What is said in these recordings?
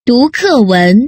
读课文。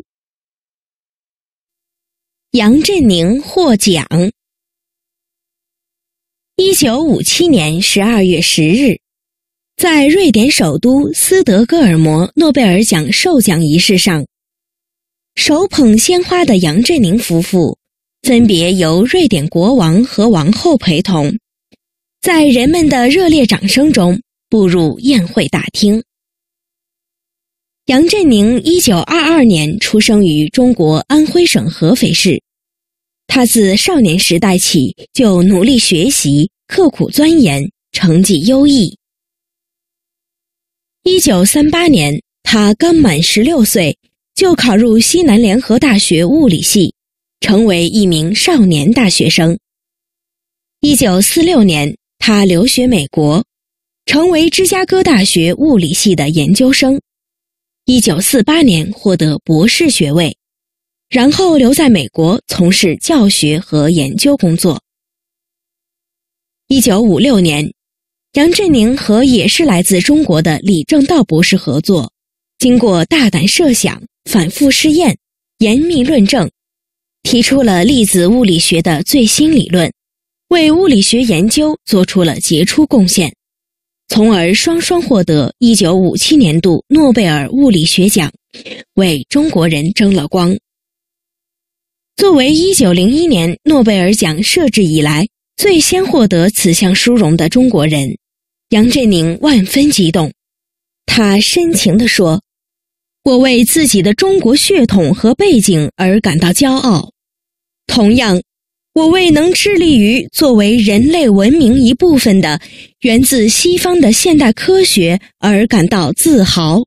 杨振宁获奖。1957年12月10日，在瑞典首都斯德哥尔摩诺贝尔奖授奖仪式上，手捧鲜花的杨振宁夫妇分别由瑞典国王和王后陪同，在人们的热烈掌声中步入宴会大厅。杨振宁1922年出生于中国安徽省合肥市。他自少年时代起就努力学习，刻苦钻研，成绩优异。1938年，他刚满16岁，就考入西南联合大学物理系，成为一名少年大学生。1946年，他留学美国，成为芝加哥大学物理系的研究生。1948年获得博士学位，然后留在美国从事教学和研究工作。1956年，杨振宁和也是来自中国的李政道博士合作，经过大胆设想、反复试验、严密论证，提出了粒子物理学的最新理论，为物理学研究做出了杰出贡献，从而双双获得1957年度诺贝尔物理学奖，为中国人争了光。作为1901年诺贝尔奖设置以来最先获得此项殊荣的中国人，杨振宁万分激动。他深情地说：“我为自己的中国血统和背景而感到骄傲，同样，我为能致力于作为人类文明一部分的源自西方的现代科学而感到自豪。”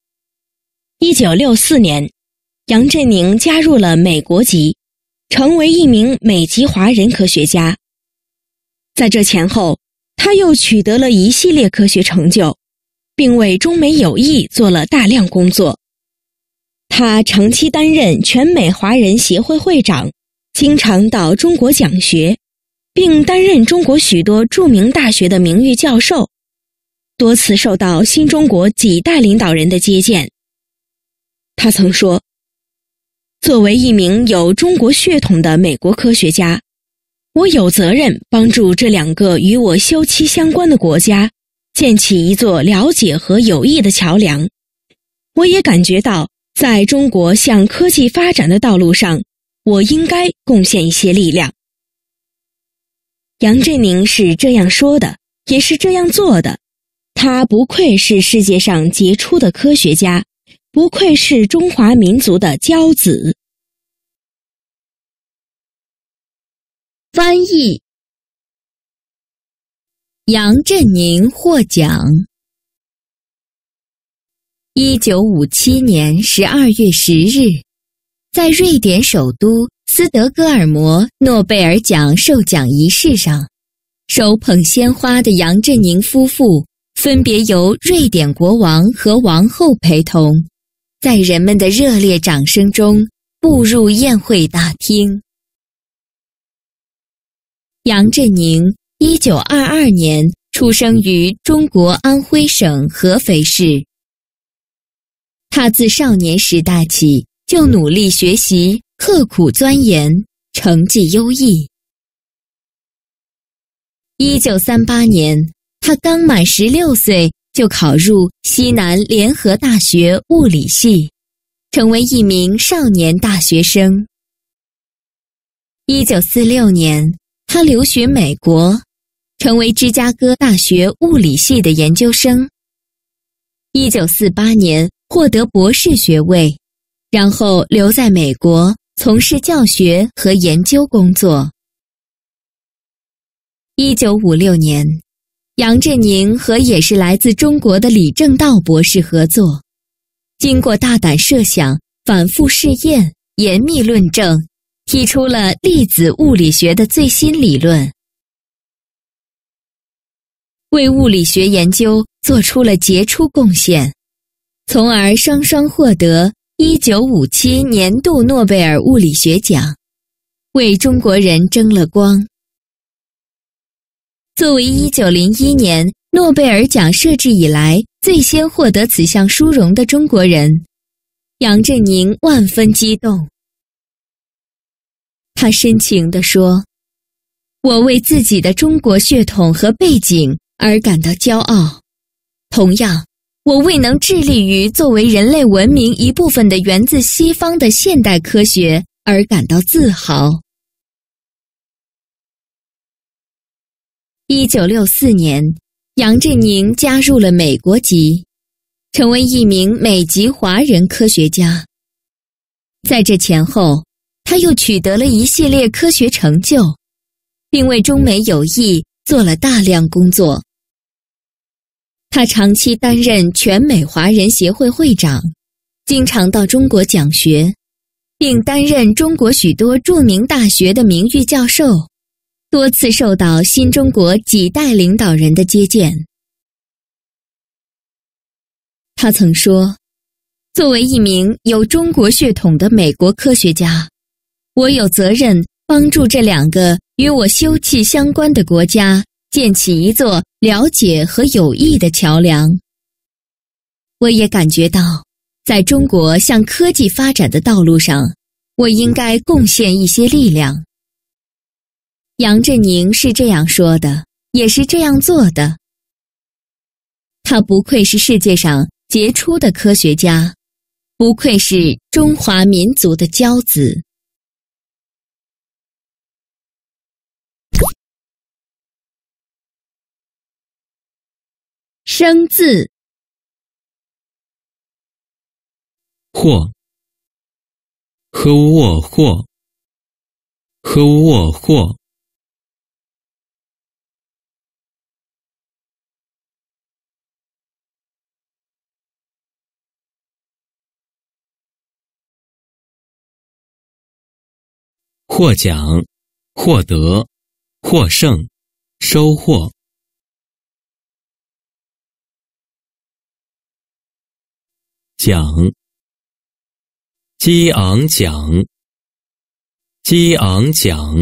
1964年，杨振宁加入了美国籍，成为一名美籍华人科学家。在这前后，他又取得了一系列科学成就，并为中美友谊做了大量工作。他长期担任全美华人协会会长，经常到中国讲学，并担任中国许多著名大学的名誉教授，多次受到新中国几代领导人的接见。他曾说：“作为一名有中国血统的美国科学家，我有责任帮助这两个与我休戚相关的国家建起一座了解和友谊的桥梁。我也感觉到，在中国向科技发展的道路上，我应该贡献一些力量。”杨振宁是这样说的，也是这样做的。他不愧是世界上杰出的科学家，不愧是中华民族的骄子。 翻译：杨振宁获奖。1957年12月10日，在瑞典首都斯德哥尔摩诺贝尔奖授奖仪式上，手捧鲜花的杨振宁夫妇分别由瑞典国王和王后陪同，在人们的热烈掌声中步入宴会大厅。杨振宁1922年出生于中国安徽省合肥市。他自少年时代起就努力学习，刻苦钻研，成绩优异。1938年，他刚满16岁就考入西南联合大学物理系，成为一名少年大学生。1946年，他留学美国，成为芝加哥大学物理系的研究生。1948年获得博士学位，然后留在美国从事教学和研究工作。1956年，杨振宁和也是来自中国的李政道博士合作，经过大胆设想、反复试验、严密论证，提出了粒子物理学的最新理论，为物理学研究做出了杰出贡献，从而双双获得1957年度诺贝尔物理学奖，为中国人争了光。作为1901年诺贝尔奖设置以来最先获得此项殊荣的中国人， 杨振宁万分激动。他深情地说：“我为自己的中国血统和背景而感到骄傲，同样，我未能致力于作为人类文明一部分的源自西方的现代科学而感到自豪。” 1964年，杨振宁加入了美国籍，成为一名美籍华人科学家。在这前后，他又取得了一系列科学成就，并为中美友谊做了大量工作。他长期担任全美华人协会会长，经常到中国讲学，并担任中国许多著名大学的名誉教授，多次受到新中国几代领导人的接见。他曾说：“作为一名有中国血统的美国科学家，我有责任帮助这两个与我休戚相关的国家建起一座了解和友谊的桥梁。我也感觉到，在中国向科技发展的道路上，我应该贡献一些力量。”杨振宁是这样说的，也是这样做的。他不愧是世界上杰出的科学家，不愧是中华民族的骄子。生字： 或，和沃或，和沃或。获奖，获得，获胜，收获。奖，激昂奖，激昂奖。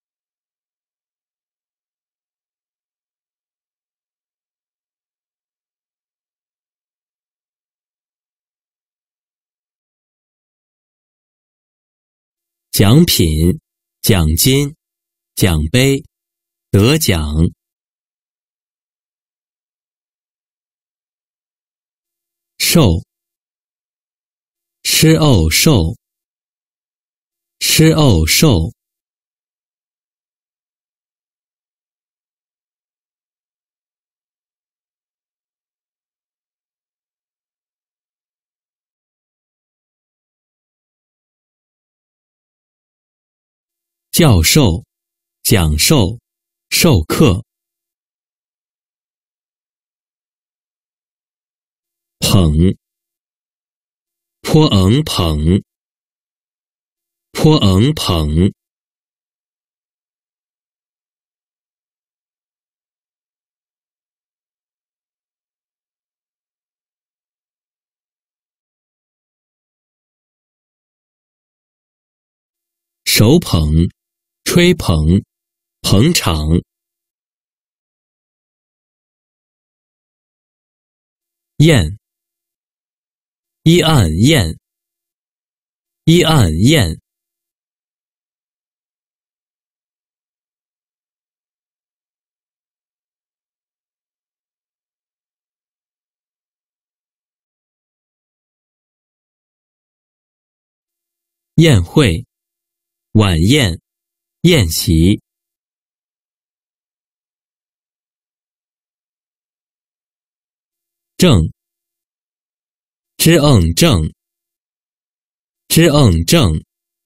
奖品，奖金，奖杯，得奖。寿，施偶寿，施偶寿。教授，讲授，授课。捧，颇昂捧，颇昂捧。手捧，吹捧，捧场。宴，一案宴，一案宴。宴会，晚宴，宴席。正，知응正，知응正。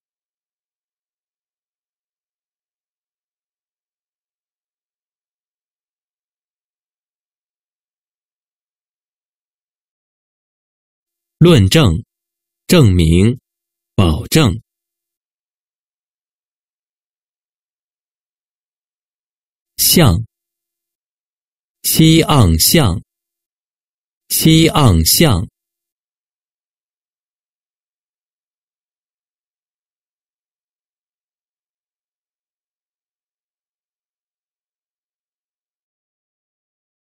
论证，证明，保证。项，西昂项，西昂项。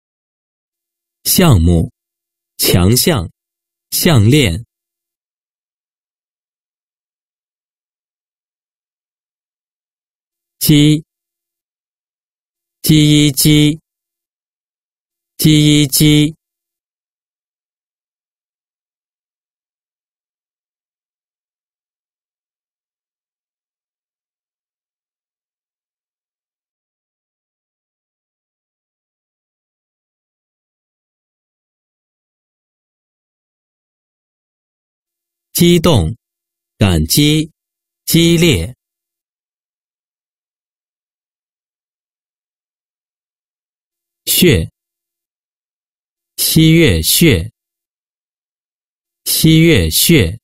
项目，强项，项链。 鸡，鸡一鸡，鸡一鸡。激动，感激，激烈。血，西月血，西月血。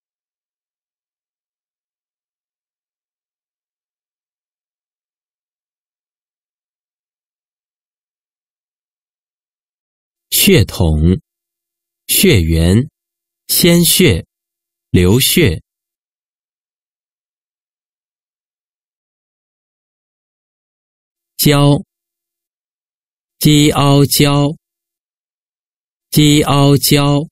血统，血缘，鲜血，流血。骄，鸡傲娇，鸡傲娇。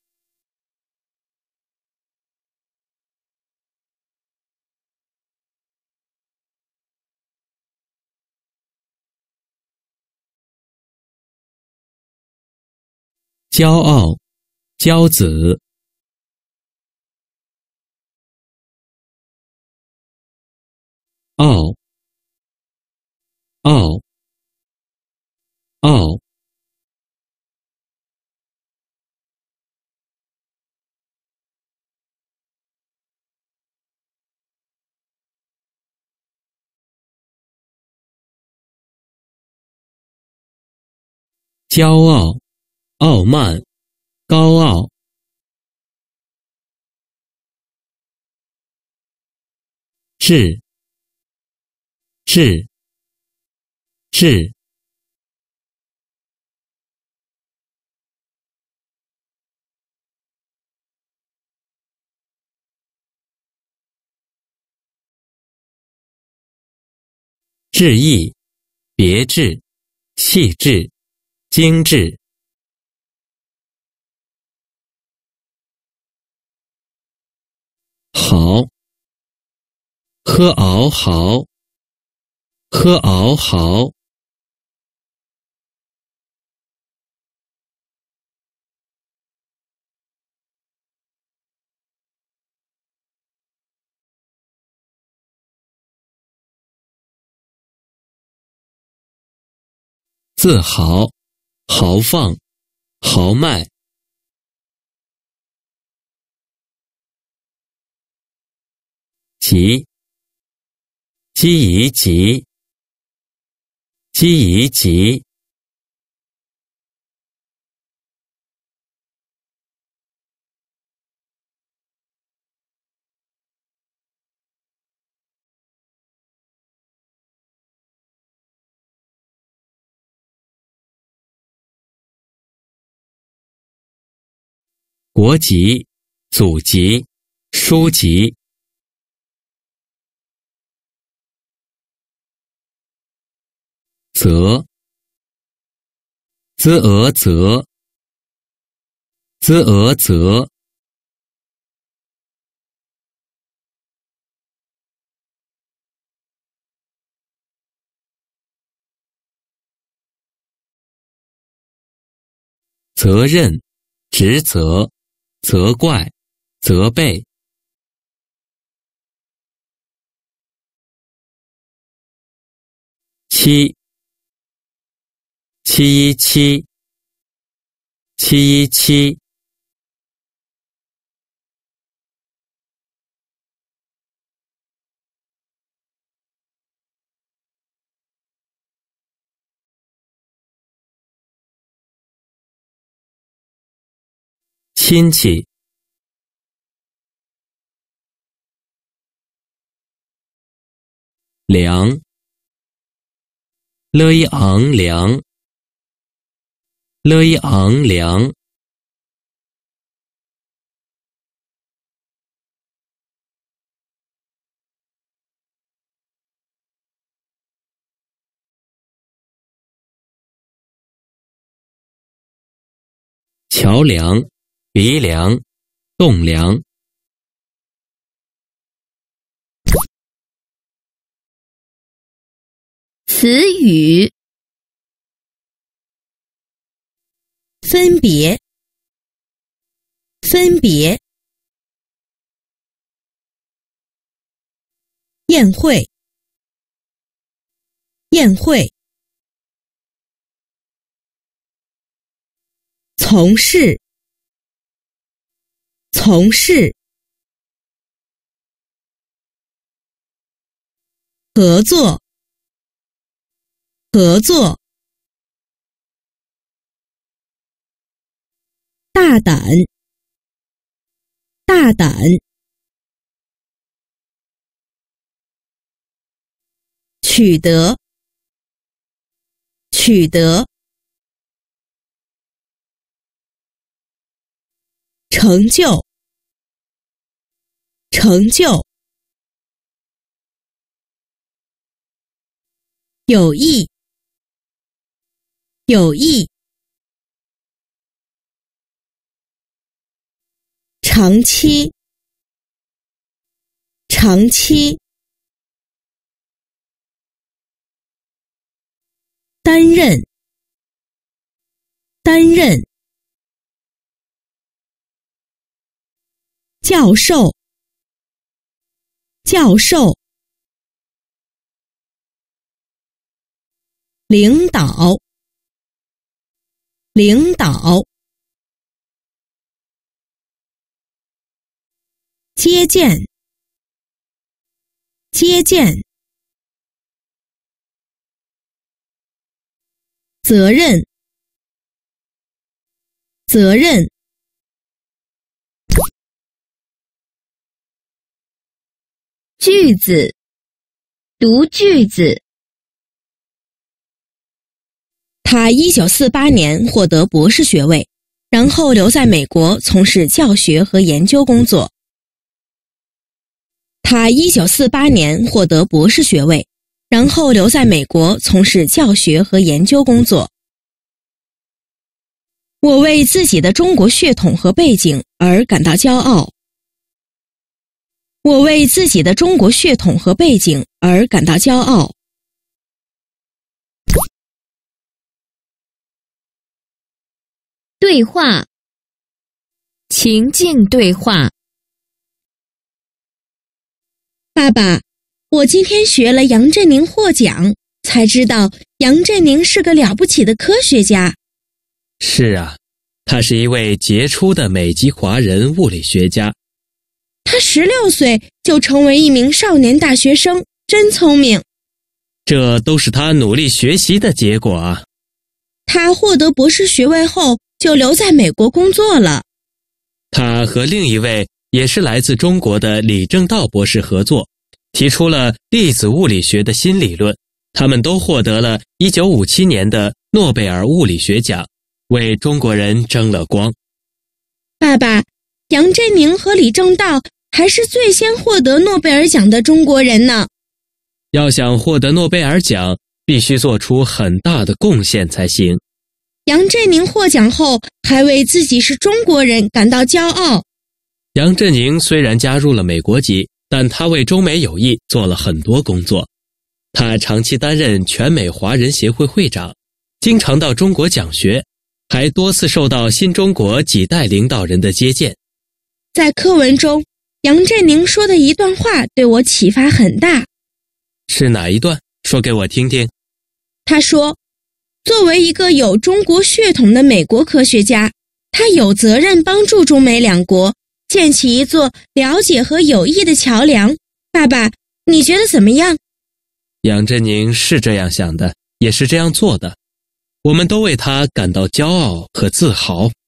骄傲，骄子。傲，傲，傲。骄傲，傲慢，高傲。志，志，志。致意，别致，细致，精致。好，喝熬好，喝熬好。自豪，豪放，豪迈。急，机宜急，机宜急。国籍，祖籍，书籍。啧，啧啧，啧啧。责任，职责，责怪，责备。七，七一七，七一七。亲戚，粮，勒一昂粮，勒一昂粮。桥梁，鼻梁，栋梁。 词语： 分别，分别，宴会，宴会，从事，从事，合作，合作，大胆，大胆，取得，取得，成就，成就，有益，有益，长期，长期，担任，担任，教授，教授，领导，领导，接见，接见，责任，责任， 句子，读句子。 他1948年获得博士学位，然后留在美国从事教学和研究工作。他1948年获得博士学位，然后留在美国从事教学和研究工作。我为自己的中国血统和背景而感到骄傲。我为自己的中国血统和背景而感到骄傲。 对话，情境对话。 爸爸，我今天学了杨振宁获奖，才知道杨振宁是个了不起的科学家。 是啊，他是一位杰出的美籍华人物理学家。 他16岁就成为一名少年大学生，真聪明。 这都是他努力学习的结果啊。 他获得博士学位后就留在美国工作了。 他和另一位也是来自中国的李政道博士合作，提出了粒子物理学的新理论。他们都获得了1957年的诺贝尔物理学奖，为中国人争了光。 爸爸，杨振宁和李政道还是最先获得诺贝尔奖的中国人呢。 要想获得诺贝尔奖，必须做出很大的贡献才行。 杨振宁获奖后还为自己是中国人感到骄傲。 杨振宁虽然加入了美国籍，但他为中美友谊做了很多工作。他长期担任全美华人协会会长，经常到中国讲学，还多次受到新中国几代领导人的接见。 在课文中，杨振宁说的一段话对我启发很大。 是哪一段？说给我听听。 他说，作为一个有中国血统的美国科学家，他有责任帮助中美两国建起一座了解和友谊的桥梁。爸爸，你觉得怎么样？ 杨振宁是这样想的，也是这样做的。我们都为他感到骄傲和自豪。